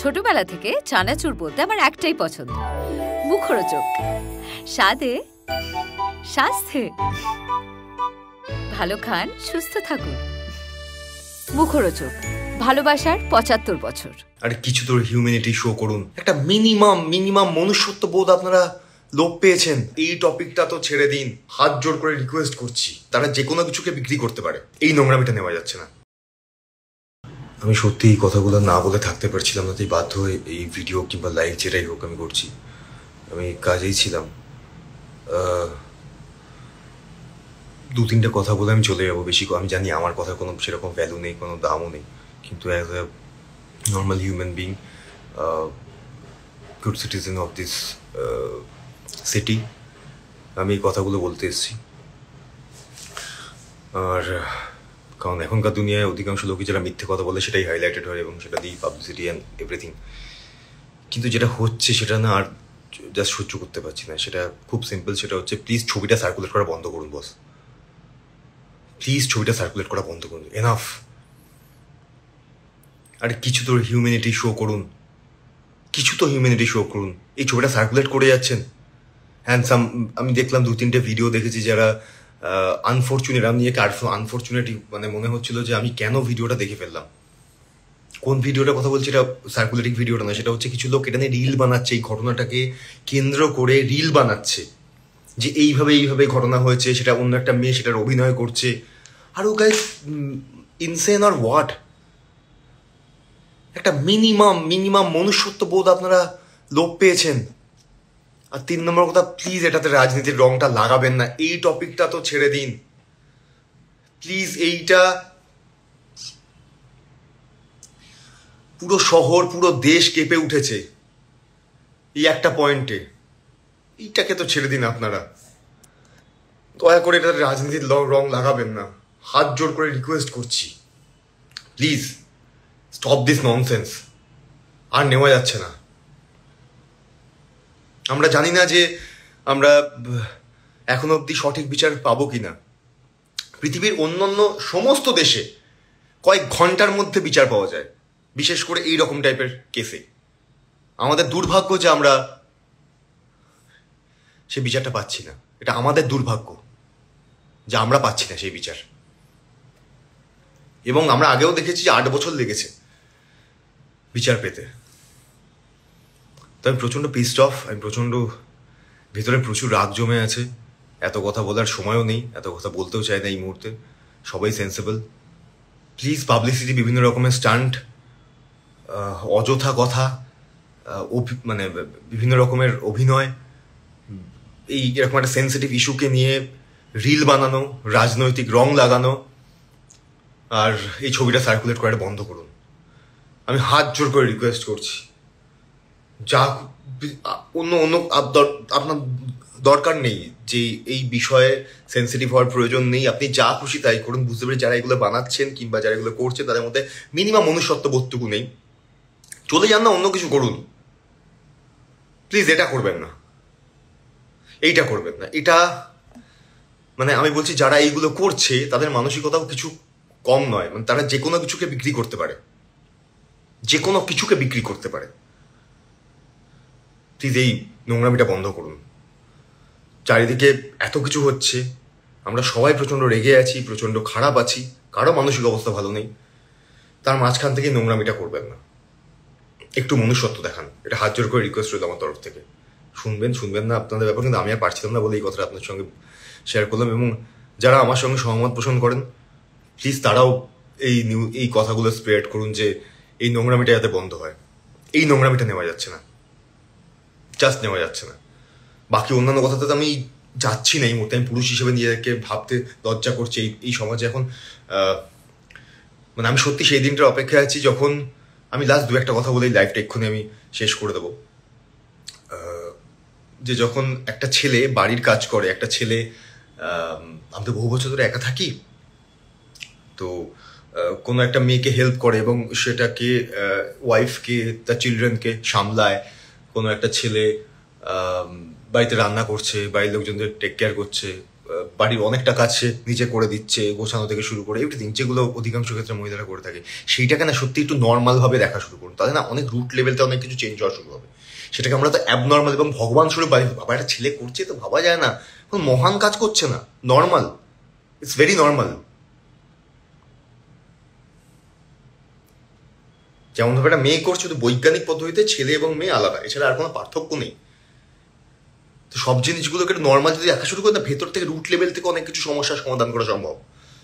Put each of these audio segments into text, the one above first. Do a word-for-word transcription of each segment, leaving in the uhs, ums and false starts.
ছোটবেলা থেকে চানাচুর বলতে আমার একটাই পছন্দ, মুখরোচক, স্বাদে স্বাস্থ্যে। ভালো খান, সুস্থ থাকুন। মুখরোচক, ভালোবাসার পঁচাত্তর বছর। আরে কিছু তো হিউম্যানিটি শো করুন, একটা মিনিমাম মিনিমাম মনুষ্যত্ব বোধ আপনারা লোপ পেয়েছেন। এই টপিকটা তো ছেড়ে দিন, হাত জোর করে রিকোয়েস্ট করছি। তারা যে কোনো কিছুকে বিক্রি করতে পারে, এই নোংরামিটা নেওয়া যাচ্ছে না। আমি সত্যি এই কথাগুলো না বলে থাকতে পারছিলাম না, তাই বাধ্য হয়ে এই ভিডিও কিংবা লাইভ যেটাই হোক আমি করছি। আমি কাজেই ছিলাম, দু তিনটে কথা বলে আমি চলে যাবো। বেশি আমি জানি আমার কথা কোনো সেরকম ভ্যালু নেই, কোনো দামও নেই, কিন্তু as a normal human being, good citizen of this city, আমি এই কথাগুলো বলতে এসেছি। আর কারণ এখনকার দুনিয়ায় অধিকাংশ লোকই যারা মিথ্যে কথা বলে সেটাই হাইলাইটেড হয় এবং সেটা দিয়েই পাবলিসিটি অ্যান্ড এভরিথিং। কিন্তু যেটা হচ্ছে সেটা না আর জাস্ট সহ্য করতে পারছি না। সেটা খুব সিম্পল, সেটা হচ্ছে প্লিজ ছবিটা সার্কুলেট করা বন্ধ করুন বস। প্লিজ ছবিটা সার্কুলেট করা বন্ধ করুন, এনাফ। আরে কিছু তো হিউম্যানিটি শো করুন, কিছু তো হিউম্যানিটি শো করুন। এই ছবিটা সার্কুলেট করে যাচ্ছেন হ্যান্ডসাম। আমি দেখলাম দু তিনটে ভিডিও দেখেছি যারা আনফর্চুনেট, আমি একে আনফর্চুনেট মানে মনে হচ্ছিল যে আমি কেন ভিডিওটা দেখে ফেললাম। কোন ভিডিওটার কথা বলছি, এটা সার্কুলেটিং ভিডিওটা না, সেটা হচ্ছে কিছু লোক এটা নিয়ে রিল বানাচ্ছে, এই ঘটনাটাকে কেন্দ্র করে রিল বানাচ্ছে যে এইভাবে এইভাবে ঘটনা হয়েছে, সেটা অন্য একটা মেয়ে সেটার অভিনয় করছে। আর ও গাইস ইনসেন আর হোয়াট? একটা মিনিমাম মিনিমাম মনুষ্যত্ব বোধ আপনারা লোপ পেয়েছেন। আর তিন নম্বর কথা, প্লিজ এটাতে রাজনীতির রংটা লাগাবেন না। এই টপিকটা তো ছেড়ে দিন প্লিজ। এইটা পুরো শহর পুরো দেশ কেঁপে উঠেছে এই একটা পয়েন্টে, এইটাকে তো ছেড়ে দিন আপনারা। দয়া করে এটাতে রাজনীতির রং লাগাবেন না, হাত জোর করে রিকোয়েস্ট করছি। Please stop this nonsense. আর নেওয়া যাচ্ছে না। আমরা জানি না যে আমরা এখন অবধি সঠিক বিচার পাবো কিনা। পৃথিবীর অন্যান্য সমস্ত দেশে কয়েক ঘন্টার মধ্যে বিচার পাওয়া যায়, বিশেষ করে এই রকম টাইপের কেসে। আমাদের দুর্ভাগ্য যে আমরা সে বিচারটা পাচ্ছি না। এটা আমাদের দুর্ভাগ্য যে আমরা পাচ্ছি না সেই বিচার। এবং আমরা আগেও দেখেছি যে আট বছর লেগেছে বিচার পেতে। তো আমি প্রচণ্ড পিসড অফ, আমি প্রচণ্ড ভিতরে প্রচুর রাগ জমে আছে। এত কথা বলার সময়ও নেই, এত কথা বলতেও চাই না এই মুহূর্তে। সবাই সেন্সেবল। প্লিজ পাবলিসিটি, বিভিন্ন রকমের স্টান্ট, অযথা কথা, মানে বিভিন্ন রকমের অভিনয়, এই এরকম একটা সেন্সিটিভ ইস্যুকে নিয়ে রিল বানানো, রাজনৈতিক রং লাগানো, আর এই ছবিটা সার্কুলেট করাটা বন্ধ করুন। আমি হাত জোর করে রিকোয়েস্ট করছি। যা অন্য অন্য আপনার দরকার নেই যে এই বিষয়ে সেন্সিটিভ হওয়ার প্রয়োজন নেই। আপনি যা খুশি তাই করুন। বুঝতে পারি যারা এগুলো বানাচ্ছেন কিংবা যারা এগুলো করছেন তাদের মধ্যে মিনিমাম মনুষ্যত্ব বোধটুকু নেই। চলে যান না, অন্য কিছু করুন প্লিজ। এটা করবেন না, এইটা করবেন না। এটা মানে আমি বলছি যারা এইগুলো করছে তাদের মানসিকতাও কিছু কম নয়। মানে তারা যে কোনো কিছুকে বিক্রি করতে পারে, যে কোনো কিছুকে বিক্রি করতে পারে। প্লিজ এই নোংরামিটা বন্ধ করুন। চারিদিকে এত কিছু হচ্ছে, আমরা সবাই প্রচণ্ড রেগে আছি, প্রচণ্ড খারাপ আছি, কারো মানসিক অবস্থা ভালো নেই। তার মাঝখান থেকে নোংরামিটা করবেন না, একটু মনুষ্যত্ব দেখান। এটা হাত জোর করে রিকোয়েস্ট রইল আমার তরফ থেকে। শুনবেন শুনবেন না আপনাদের ব্যাপার, কিন্তু আমি আর পারছিলাম না বলে এই কথাটা আপনার সঙ্গে শেয়ার করলাম। এবং যারা আমার সঙ্গে সহমত পোষণ করেন প্লিজ তারাও এই নিউ এই কথাগুলো স্প্রেড করুন যে এই নোংরামিটা যাতে বন্ধ হয়। এই নোংরামিটা নেওয়া যাচ্ছে না, জাস্ট নেওয়া যাচ্ছে না। বাকি অন্যান্য কথাতে তো আমি যাচ্ছি না এই মুহূর্তে। আমি পুরুষ হিসেবে নিজেকে ভাবতে লজ্জা করছি এই এই সমাজে এখন। মানে আমি সত্যি সেই দিনটার অপেক্ষায় আছি যখন আমি লাস্ট দু একটা কথা বলে এই লাইফটা এক্ষুনি আমি শেষ করে দেবো। যে যখন একটা ছেলে বাড়ির কাজ করে, একটা ছেলে, আমি তো বহু বছর ধরে একা থাকি, তো কোনো একটা মেয়েকে হেল্প করে এবং সেটাকে ওয়াইফকে, তার চিলড্রেনকে সামলায়। কোনো একটা ছেলে বাড়িতে রান্না করছে, বাড়ির লোকজনদের টেক কেয়ার করছে, বাড়ির অনেকটা কাজ সে নিজে করে দিচ্ছে, গোছানো থেকে শুরু করে এভরিথিং, যেগুলো অধিকাংশ ক্ষেত্রে মহিলারা করে থাকে, সেইটাকে না সত্যি একটু নর্মালভাবে দেখা শুরু করুন, তাহলে না অনেক রুট লেভেলতে অনেক কিছু চেঞ্জ হওয়া শুরু হবে। সেটাকে আমরা তো অ্যাবনর্মাল এবং ভগবান স্বরূপ বাড়ি, বাবা একটা ছেলে করছে তো ভাবা যায় না কোন মহান কাজ করছে না, নর্মাল, ইটস ভেরি নর্মাল। যেমন ভাবে একটা মেয়ে করছে, তো বৈজ্ঞানিক পদ্ধতিতে ছেলে এবং মেয়ে আলাদা, এছাড়া আর কোনো পার্থক্য নেই। তো সব জিনিসগুলোকে একটু নর্মাল যদি দেখা শুরু করে না, ভেতর থেকে রুট লেভেল থেকে অনেক কিছু সমস্যার সমাধান করা সম্ভব।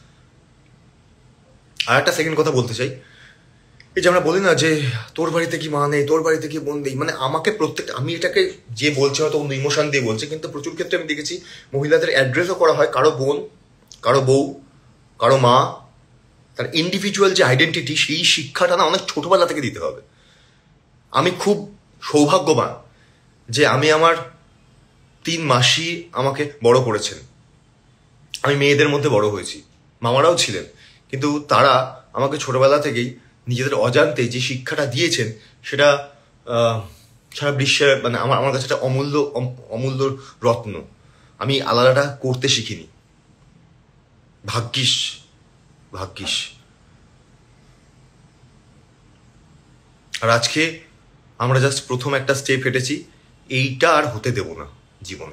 আর একটা সেকেন্ড কথা বলতে চাই, এই যে আমরা বলি না যে তোর বাড়িতে কি মা নেই, তোর বাড়িতে কি বোন নেই, মানে আমাকে প্রত্যেকটা, আমি এটাকে যে বলছে হয়তো অন্য ইমোশন দিয়ে বলছে, কিন্তু প্রচুর ক্ষেত্রে আমি দেখেছি মহিলাদের অ্যাড্রেসও করা হয় কারো বোন, কারো বউ, কারো মা। তার ইন্ডিভিজুয়াল যে আইডেন্টিটি, সেই শিক্ষাটা না অনেক ছোটবেলা থেকে দিতে হবে। আমি খুব সৌভাগ্যবান যে আমি আমার তিন মাসি আমাকে বড় করেছেন, আমি মেয়েদের মধ্যে বড় হয়েছি, মামারাও ছিলেন, কিন্তু তারা আমাকে ছোটবেলা থেকেই নিজেদের অজান্তে যে শিক্ষাটা দিয়েছেন সেটা সারা বিশ্বের, মানে আমার আমার কাছে একটা অমূল্য অমূল্য রত্ন। আমি আলাদাটা করতে শিখিনি, ভাগ্যিস ভাগ্যিস। আর আজকে আমরা জাস্ট প্রথম একটা স্টেপ হেঁটেছি, এইটা আর হতে দেব না জীবনে,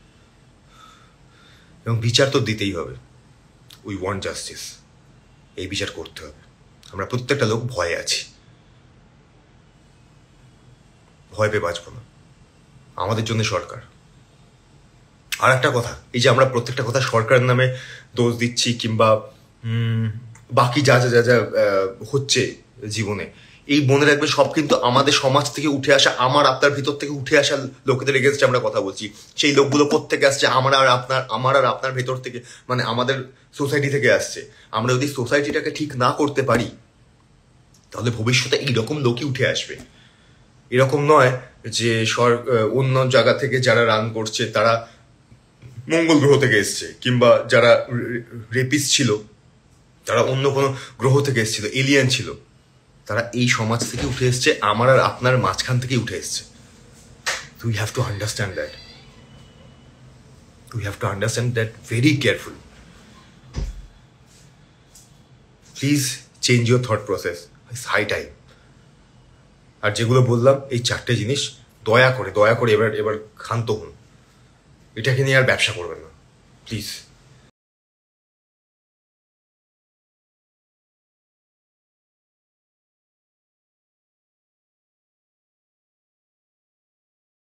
এবং বিচার তো দিতেই হবে। উই ওয়ান্ট জাস্টিস, এই বিচার করতে হবে। আমরা প্রত্যেকটা লোক ভয়ে আছি, ভয় পেয়ে বাঁচবো না, আমাদের জন্য সরকার। আর একটা কথা, এই যে আমরা প্রত্যেকটা কথা সরকারের নামে দোষ দিচ্ছি, কিংবা বাকি যা যা যা যা হচ্ছে জীবনে, এই মনে রাখবে সব কিন্তু আমাদের সমাজ থেকে উঠে আসা, আমার আপনার ভিতর থেকে উঠে আসা লোকেদের এগেনস্টে আমরা কথা বলছি। সেই লোকগুলো কোত্থেকে আসছে? আমার আর আপনার আমার আর আপনার ভেতর থেকে, মানে আমাদের সোসাইটি থেকে আসছে। আমরা যদি সোসাইটিটাকে ঠিক না করতে পারি, তাহলে ভবিষ্যতে এইরকম লোকই উঠে আসবে। এরকম নয় যে সর অন্য জায়গা থেকে যারা রান করছে তারা মঙ্গল গ্রহ থেকে এসছে, কিংবা যারা রেপিস্ট ছিল তারা অন্য কোনো গ্রহ থেকে এসেছিল, এলিয়েন ছিল। তারা এই সমাজ থেকে উঠে এসছে, আমার আর আপনার মাঝখান থেকে উঠে এসছে। We have to understand that, we have to understand that very careful. Please change your thought process, it's high time. আর যেগুলো বললাম এই চারটে জিনিস, দয়া করে দয়া করে এবার এবার ক্ষান্ত হন, এটাকে নিয়ে আর ব্যবসা করবেন না প্লিজ।